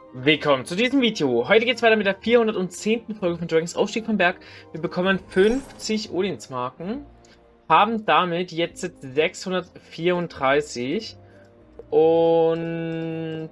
Willkommen zu diesem Video. Heute geht es weiter mit der 410. Folge von Dragons Aufstieg vom Berg. Wir bekommen 50 Odinsmarken, haben damit jetzt 634 und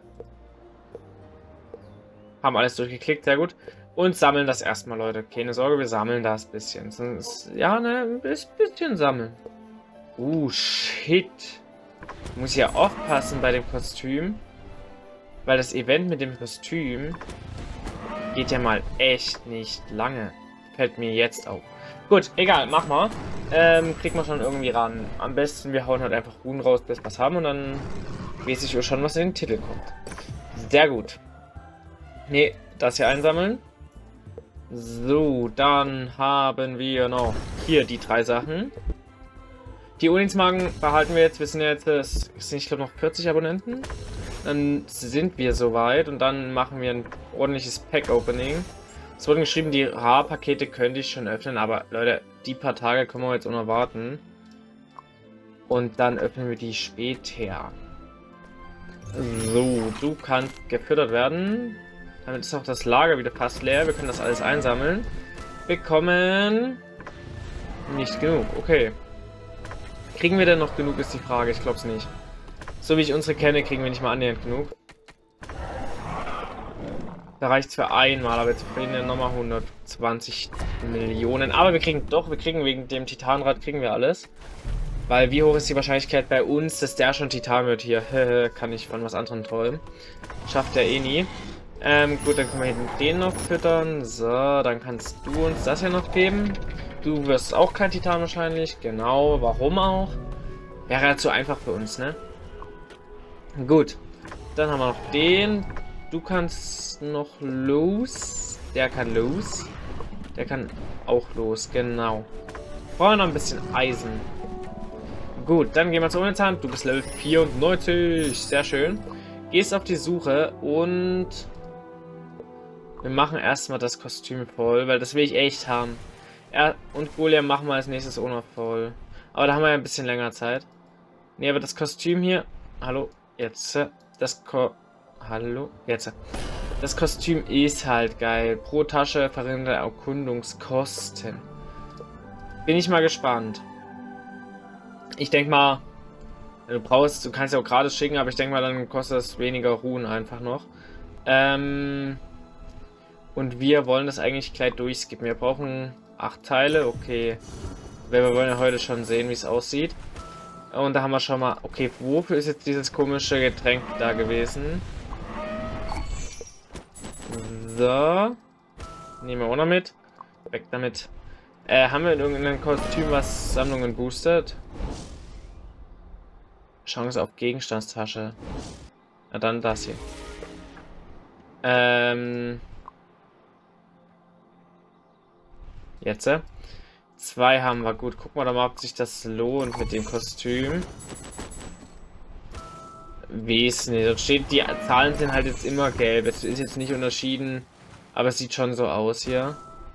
haben alles durchgeklickt, sehr gut. Und sammeln das erstmal, Leute. Keine Sorge, wir sammeln das ein bisschen. Ja, ne, ein bisschen sammeln. Shit. Muss ja aufpassen bei dem Kostüm. Weil das Event mit dem Kostüm geht ja mal echt nicht lange. Fällt mir jetzt auf. Gut, egal, mach mal. Kriegt man schon irgendwie ran. Am besten, wir hauen halt einfach Runen raus, bis wir was haben und dann weiß ich schon, was in den Titel kommt. Sehr gut. Ne, das hier einsammeln. So, dann haben wir noch hier die 3 Sachen. Die Odinsmarken behalten wir jetzt. Wir sind jetzt, es sind, ich glaube, noch 40 Abonnenten. Dann sind wir soweit und dann machen wir ein ordentliches Pack-Opening. Es wurde geschrieben, die Rar-Pakete könnte ich schon öffnen, aber Leute, die paar Tage können wir jetzt auch noch warten. Und dann öffnen wir die später. So, du kannst gefüttert werden. Damit ist auch das Lager wieder fast leer. Wir können das alles einsammeln. Bekommen nicht genug, okay. Kriegen wir denn noch genug, ist die Frage. Ich glaube es nicht. So wie ich unsere kenne, kriegen wir nicht mal annähernd genug. Da reicht es für einmal, aber jetzt kriegen wir nochmal 120 Millionen. Aber wir kriegen wegen dem Titanrad kriegen wir alles. Weil wie hoch ist die Wahrscheinlichkeit bei uns, dass der schon Titan wird hier? Kann ich von was anderem träumen. Schafft er eh nie. Gut, dann können wir hinten den noch füttern. So, dann kannst du uns das hier noch geben. Du wirst auch kein Titan wahrscheinlich. Genau, warum auch? Wäre ja zu einfach für uns, ne? Gut, dann haben wir noch den. Du kannst noch los. Der kann los. Der kann auch los, genau. Brauchen wir noch ein bisschen Eisen. Gut, dann gehen wir zur Hand. Du bist Level 94. Sehr schön. Gehst auf die Suche und wir machen erstmal das Kostüm voll, weil das will ich echt haben. Und Golem machen wir als nächstes auch noch voll. Aber da haben wir ja ein bisschen länger Zeit. Ne, aber das Kostüm hier. Hallo. Jetzt, das Kostüm ist halt geil. Pro Tasche verringerte Erkundungskosten. Bin ich mal gespannt. Ich denke mal, du kannst ja auch gratis schicken, aber ich denke mal, dann kostet es weniger Ruhen einfach noch. Und wir wollen das eigentlich gleich durchskippen. Wir brauchen 8 Teile, okay. Wir wollen ja heute schon sehen, wie es aussieht. Und da haben wir schon mal... Okay, wofür ist jetzt dieses komische Getränk da gewesen? So. Nehmen wir auch noch mit. Weg damit. Haben wir in irgendeinem Kostüm, was Sammlungen boostet? Chance auf Gegenstandstasche. Na dann das hier. Jetzt, 2 haben wir. Gut, gucken wir doch mal, ob sich das lohnt mit dem Kostüm. Weiß nicht. Dort steht, die Zahlen sind halt jetzt immer gelb. Es ist jetzt nicht unterschieden, aber es sieht schon so aus hier.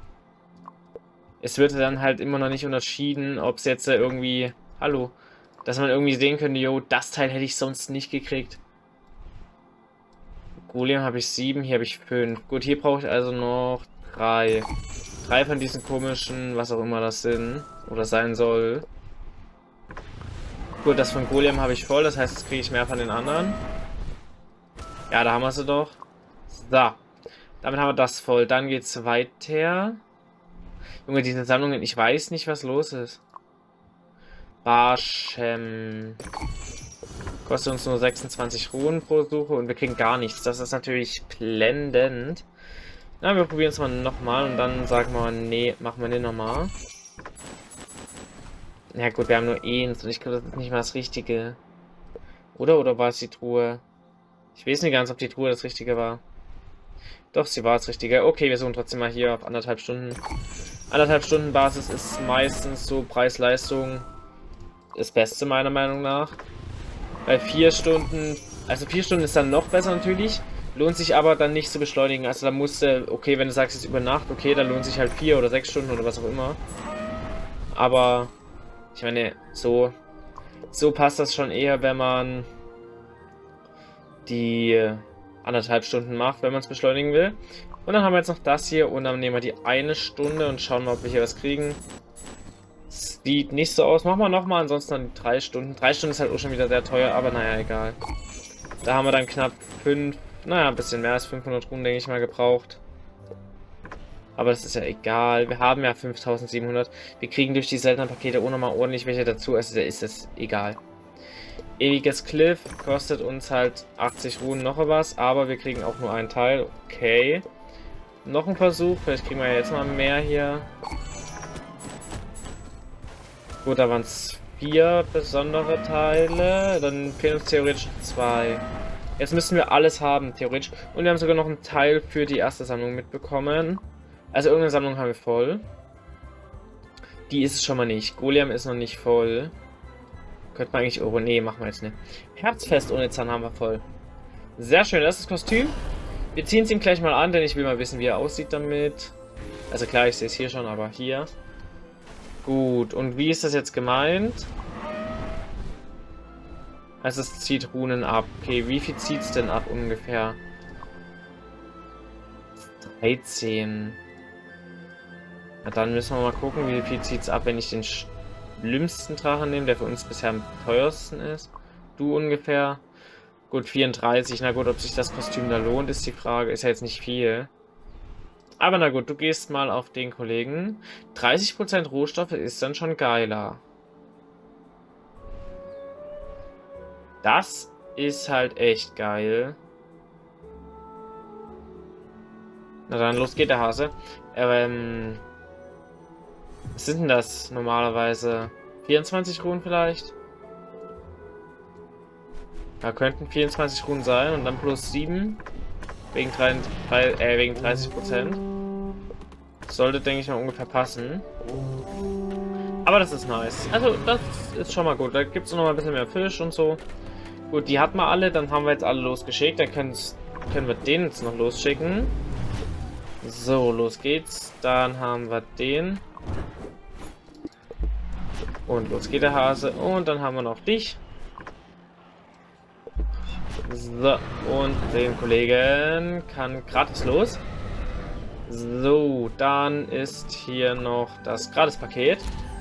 Es wird dann halt immer noch nicht unterschieden, ob es jetzt irgendwie... Hallo. Dass man irgendwie sehen könnte, jo, das Teil hätte ich sonst nicht gekriegt. Golem habe ich 7, hier habe ich 5. Gut, hier brauche ich also noch 3. 3 von diesen komischen, was auch immer das sind, oder sein soll. Gut, das von Golem habe ich voll, das heißt, jetzt kriege ich mehr von den anderen. Ja, da haben wir sie doch. So, damit haben wir das voll. Dann geht's weiter. Junge, diese Sammlungen, ich weiß nicht, was los ist. Barschem. Kostet uns nur 26 Runen pro Suche und wir kriegen gar nichts. Das ist natürlich blendend. Na, wir probieren es mal nochmal und dann sagen wir, nee, machen wir den nochmal. Ja gut, wir haben nur eins und ich glaube, das ist nicht mal das Richtige. Oder war es die Truhe? Ich weiß nicht ganz, ob die Truhe das Richtige war. Doch, sie war das Richtige. Okay, wir suchen trotzdem mal hier auf 1,5 Stunden. 1,5 Stunden Basis ist meistens so Preis-Leistung das Beste, meiner Meinung nach. Bei 4 Stunden, also 4 Stunden ist dann noch besser natürlich. Lohnt sich aber dann nicht zu beschleunigen. Also da musste, okay, wenn du sagst, es ist über Nacht, okay, dann lohnt sich halt 4 oder 6 Stunden oder was auch immer. Aber ich meine, so passt das schon eher, wenn man die 1,5 Stunden macht, wenn man es beschleunigen will. Und dann haben wir jetzt noch das hier und dann nehmen wir die 1 Stunde und schauen mal, ob wir hier was kriegen. Sieht nicht so aus. Machen wir nochmal, ansonsten dann 3 Stunden. 3 Stunden ist halt auch schon wieder sehr teuer, aber naja, egal. Da haben wir dann knapp 5, naja, ein bisschen mehr als 500 Runen, denke ich mal, gebraucht. Aber das ist ja egal. Wir haben ja 5700. Wir kriegen durch die seltenen Pakete auch nochmal ordentlich welche dazu. Also da ist es egal. Ewiges Cliff kostet uns halt 80 Runen noch was, aber wir kriegen auch nur einen Teil. Okay. Noch ein Versuch. Vielleicht kriegen wir ja jetzt mal mehr hier. Gut, da waren es 4 besondere Teile. Dann fehlen uns theoretisch 2. Jetzt müssen wir alles haben, theoretisch. Und wir haben sogar noch einen Teil für die erste Sammlung mitbekommen. Also irgendeine Sammlung haben wir voll. Die ist es schon mal nicht. Golem ist noch nicht voll. Könnte man eigentlich... Oh, nee, machen wir jetzt nicht. Herzfest ohne Zahn haben wir voll. Sehr schön, das ist das Kostüm. Wir ziehen es ihm gleich mal an, denn ich will mal wissen, wie er aussieht damit. Also klar, ich sehe es hier schon, aber hier. Gut, und wie ist das jetzt gemeint? Also es zieht Runen ab. Okay, wie viel zieht es denn ab ungefähr? 13. Na dann müssen wir mal gucken, wie viel zieht es ab, wenn ich den schlimmsten Drachen nehme, der für uns bisher am teuersten ist. Du ungefähr. Gut, 34. Na gut, ob sich das Kostüm da lohnt, ist die Frage. Ist ja jetzt nicht viel. Aber na gut, du gehst mal auf den Kollegen. 30% Rohstoffe ist dann schon geiler. Das ist halt echt geil. Na dann, los geht der Hase. Was sind denn das normalerweise? 24 Runen vielleicht? Da könnten 24 Runen sein und dann plus 7. Wegen 30%. Sollte, denke ich mal, ungefähr passen. Aber das ist nice. Also, das ist schon mal gut. Da gibt es noch mal ein bisschen mehr Fisch und so. Gut, die hatten wir alle. Dann haben wir jetzt alle losgeschickt. Dann können wir den jetzt noch losschicken. So, los geht's. Dann haben wir den. Und los geht der Hase. Und dann haben wir noch dich. So, und den Kollegen kann gratis los. So, dann ist hier noch das Gratis-Paket.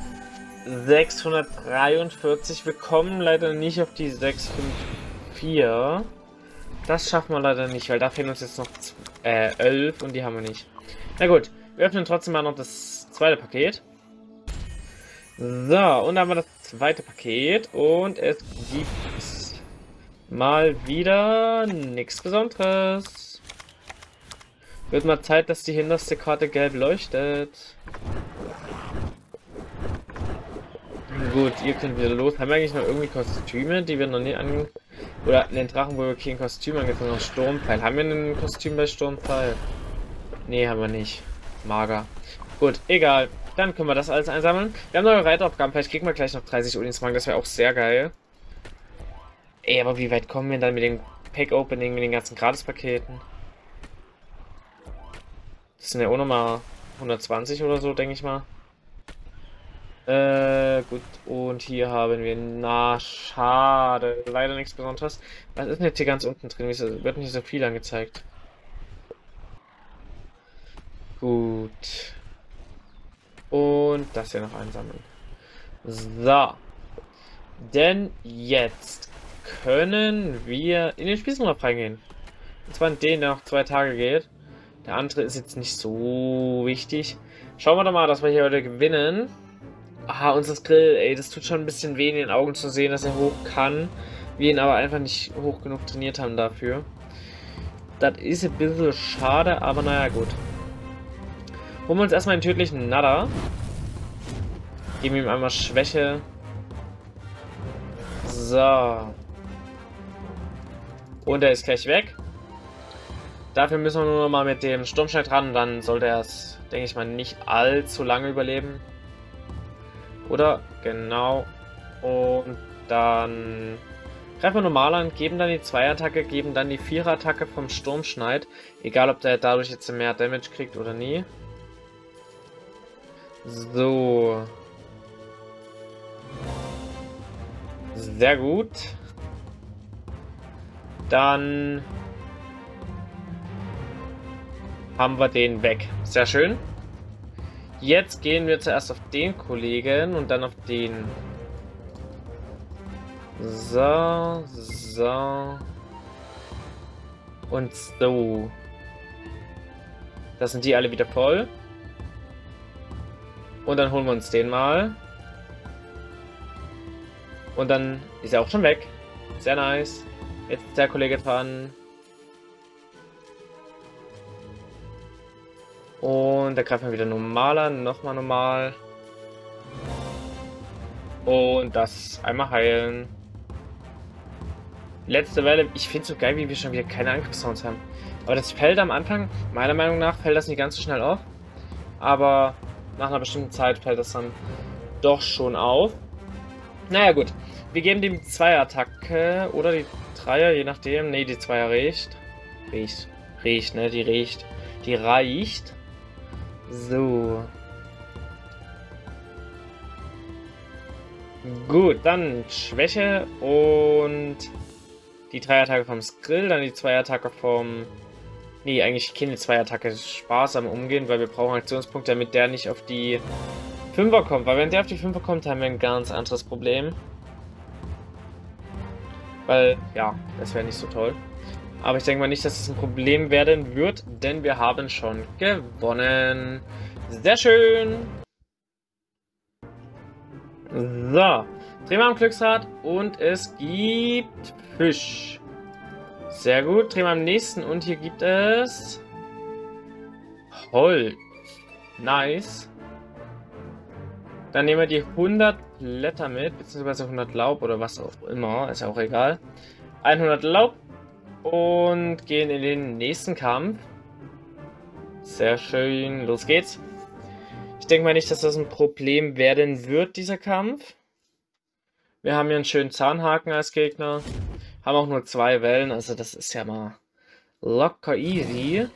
643. Wir kommen leider nicht auf die 654. Das schaffen wir leider nicht, weil da fehlen uns jetzt noch 11 und die haben wir nicht. Na gut, wir öffnen trotzdem mal noch das zweite Paket. So, und dann haben wir das zweite Paket und es gibt mal wieder nichts Besonderes. Wird mal Zeit, dass die hinterste Karte gelb leuchtet. Gut, ihr könnt wieder los. Haben wir eigentlich noch irgendwie Kostüme, die wir noch nie an... Oder in den Drachen, wo wir kein Kostüm angefangen haben. Sturmpfeil. Haben wir ein Kostüm bei Sturmpfeil? Nee, haben wir nicht. Mager. Gut, egal. Dann können wir das alles einsammeln. Wir haben neue Reiteraufgaben. Vielleicht kriegen wir gleich noch 30 Udinsmark. Das wäre auch sehr geil. Ey, aber wie weit kommen wir dann mit dem Pack-Opening, mit den ganzen Gratis-Paketen? Das sind ja auch nochmal 120 oder so, denke ich mal. Gut. Und hier haben wir... Na, schade. Leider nichts Besonderes. Was ist denn jetzt hier ganz unten drin? Wieso wird nicht so viel angezeigt? Gut. Und das hier noch einsammeln. So. Denn jetzt können wir in den Spießenraum reingehen. Und zwar in den, der noch 2 Tage geht. Der andere ist jetzt nicht so wichtig. Schauen wir doch mal, dass wir hier heute gewinnen. Aha, unser Grill, ey, das tut schon ein bisschen weh in den Augen zu sehen, dass er hoch kann. Wir ihn aber einfach nicht hoch genug trainiert haben dafür. Das ist ein bisschen schade, aber naja, gut. Holen wir uns erstmal einen tödlichen Nada. Geben ihm einmal Schwäche. So. Und er ist gleich weg. Dafür müssen wir nur noch mal mit dem Sturmschneid ran. Dann sollte er es, denke ich mal, nicht allzu lange überleben. Oder? Genau. Und dann greifen wir normal an, geben dann die 2-Attacke, geben dann die 4-Attacke vom Sturmschneid. Egal, ob der dadurch jetzt mehr Damage kriegt oder nie. So. Sehr gut. Dann Haben wir den weg. Sehr schön. Jetzt gehen wir zuerst auf den Kollegen und dann auf den. So, so. Und so. Das sind die alle wieder voll. Und dann holen wir uns den mal. Und dann ist er auch schon weg. Sehr nice. Jetzt ist der Kollege dran. Und da greifen wir wieder normal an. Nochmal normal. Und das einmal heilen. Letzte Welle. Ich finde es so geil, wie wir schon wieder keine Angriffssounds haben. Aber das fällt am Anfang, meiner Meinung nach, fällt das nicht ganz so schnell auf. Aber nach einer bestimmten Zeit fällt das dann doch schon auf. Naja, gut. Wir geben dem Zweier-Attacke oder die Dreier, je nachdem. Ne, die Zweier riecht. Riecht, ne? Die riecht. Die reicht. So. Gut, dann Schwäche und die Dreier-Attacke vom Skrill, dann die Zweier-Attacke vom. Nee, eigentlich keine Zweier-Attacke. Sparsam umgehen, weil wir brauchen Aktionspunkte, damit der nicht auf die Fünfer kommt. Weil wenn der auf die Fünfer kommt, haben wir ein ganz anderes Problem. Weil, ja, das wäre nicht so toll. Aber ich denke mal nicht, dass es ein Problem werden wird, denn wir haben schon gewonnen. Sehr schön. So. Drehen wir am Glücksrad und es gibt Fisch. Sehr gut. Drehen wir am nächsten und hier gibt es Holz. Nice. Dann nehmen wir die 100 Blätter mit, beziehungsweise 100 Laub oder was auch immer, ist ja auch egal. 100 Laub und gehen in den nächsten Kampf. Sehr schön, los geht's. Ich denke mal nicht, dass das ein Problem werden wird, dieser Kampf. Wir haben hier einen schönen Zahnhaken als Gegner. Haben auch nur 2 Wellen, also das ist ja mal locker easy.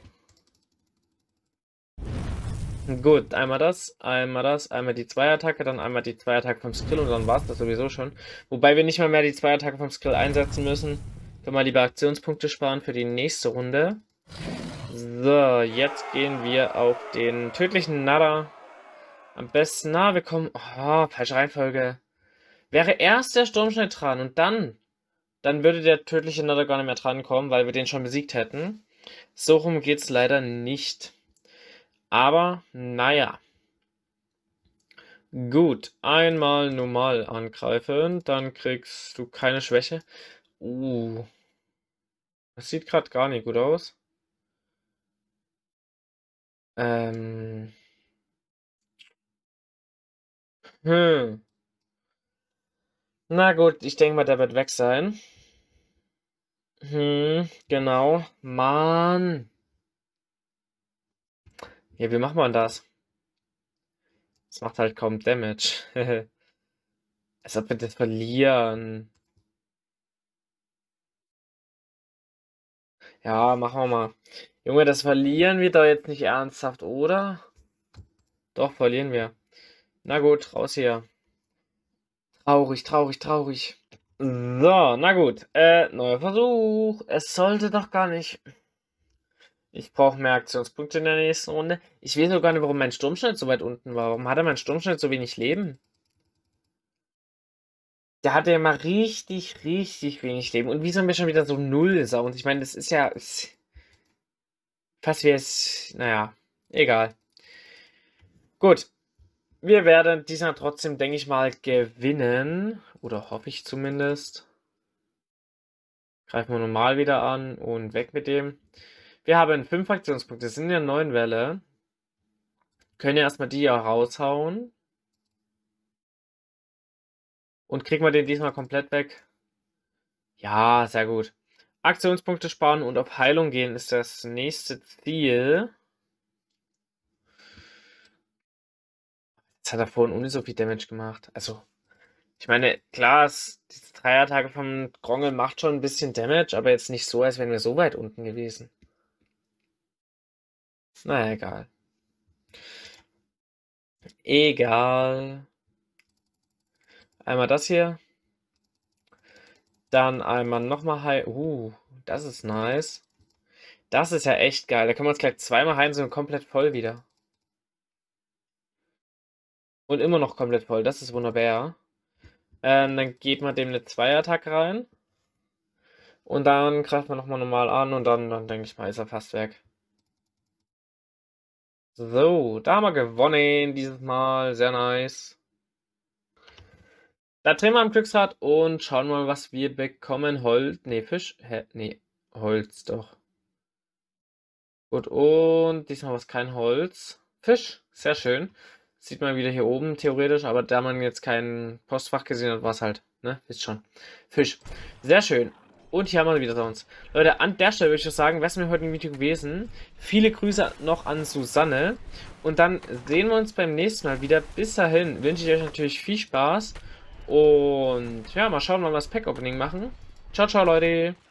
Gut, einmal das, einmal die Zweier-Attacke, dann einmal die Zweier-Attacke vom Skill und dann war es das sowieso schon. Wobei wir nicht mal mehr die Zweier-Attacke vom Skill einsetzen müssen. Können wir lieber Aktionspunkte sparen für die nächste Runde. So, jetzt gehen wir auf den tödlichen Nada. Am besten, wir kommen. Oh, falsche Reihenfolge. Wäre erst der Sturmschnitt dran und dann würde der tödliche Nada gar nicht mehr dran kommen, weil wir den schon besiegt hätten. So rum geht's leider nicht. Aber, naja. Gut, einmal normal angreifen, dann kriegst du keine Schwäche. Das sieht gerade gar nicht gut aus. Hm. Na gut, ich denke mal, der wird weg sein. Genau. Mann. Ja, wie macht man das? Das macht halt kaum Damage. Als ob wir das verlieren. Ja, machen wir mal. Junge, das verlieren wir doch jetzt nicht ernsthaft, oder? Doch, verlieren wir. Na gut, raus hier. Traurig, traurig, traurig. So, na gut. Neuer Versuch. Es sollte doch gar nicht. Ich brauche mehr Aktionspunkte in der nächsten Runde. Ich weiß auch gar nicht, warum mein Sturmschnitt so weit unten war. Warum hat er mein Sturmschnitt so wenig Leben? Der hatte ja mal richtig, richtig wenig Leben. Und wieso haben wir schon wieder so 0 Sound? Ich meine, das ist ja fast wie es. Naja, egal. Gut. Wir werden diesmal trotzdem, denke ich mal, gewinnen. Oder hoffe ich zumindest. Greifen wir normal wieder an und weg mit dem. Wir haben 5 Aktionspunkte. Das sind in der 9 Welle. Können ja erstmal die ja raushauen. Und kriegen wir den diesmal komplett weg? Ja, sehr gut. Aktionspunkte sparen und auf Heilung gehen ist das nächste Ziel. Jetzt hat er vorhin ohne so viel Damage gemacht. Also, ich meine, klar, diese Dreier-Attacke vom Grongel macht schon ein bisschen Damage, aber jetzt nicht so, als wären wir so weit unten gewesen. Naja, egal. Egal. Einmal das hier. Dann einmal nochmal Heil. Das ist nice. Das ist ja echt geil. Da können wir uns gleich zweimal heilen und komplett voll wieder. Und immer noch komplett voll. Das ist wunderbar. Dann geht man dem eine 2-Attacke rein. Und dann greift man nochmal normal an und dann denke ich mal, ist er fast weg. So, da haben wir gewonnen dieses Mal. Sehr nice. Da drehen wir am Glücksrad und schauen mal, was wir bekommen. Holz. Ne, Fisch. Hä? Ne, Holz doch. Gut, und diesmal war es kein Holz. Fisch. Sehr schön. Sieht man wieder hier oben, theoretisch, aber da man jetzt kein Postfach gesehen hat, war es halt, ne? Wisst schon. Fisch. Sehr schön. Und hier haben wir wieder sonst. Leute, an der Stelle würde ich sagen, wäre es mir heute ein Video gewesen. Viele Grüße noch an Susanne. Und dann sehen wir uns beim nächsten Mal wieder. Bis dahin wünsche ich euch natürlich viel Spaß. Und ja, mal schauen, wann wir das Pack-Opening machen. Ciao, ciao, Leute.